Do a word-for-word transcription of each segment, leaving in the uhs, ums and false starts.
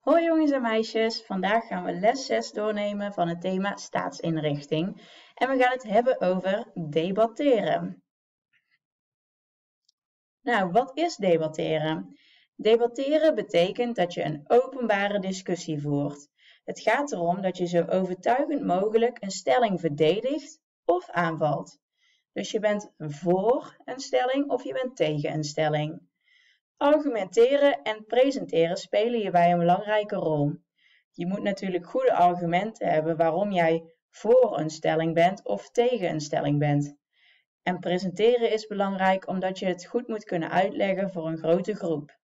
Hoi jongens en meisjes, vandaag gaan we les zes doornemen van het thema staatsinrichting en we gaan het hebben over debatteren. Nou, wat is debatteren? Debatteren betekent dat je een openbare discussie voert. Het gaat erom dat je zo overtuigend mogelijk een stelling verdedigt of aanvalt. Dus je bent voor een stelling of je bent tegen een stelling. Argumenteren en presenteren spelen hierbij een belangrijke rol. Je moet natuurlijk goede argumenten hebben waarom jij voor een stelling bent of tegen een stelling bent. En presenteren is belangrijk omdat je het goed moet kunnen uitleggen voor een grote groep.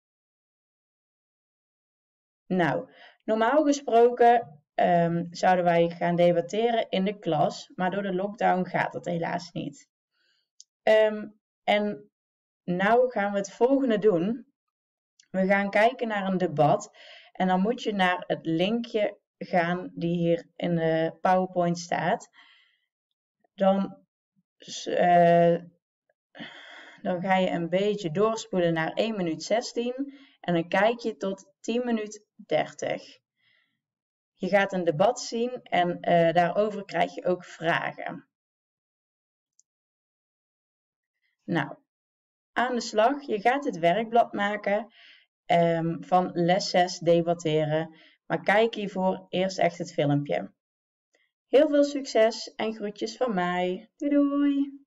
Nou, normaal gesproken um, zouden wij gaan debatteren in de klas, maar door de lockdown gaat dat helaas niet. Um, en nou gaan we het volgende doen. We gaan kijken naar een debat en dan moet je naar het linkje gaan die hier in de PowerPoint staat. Dan, uh, dan ga je een beetje doorspoelen naar één minuut zestien en dan kijk je tot tien minuut dertig. Je gaat een debat zien en uh, daarover krijg je ook vragen. Nou, aan de slag. Je gaat het werkblad maken um, van les zes debatteren, maar kijk hiervoor eerst echt het filmpje. Heel veel succes en groetjes van mij. Doei doei!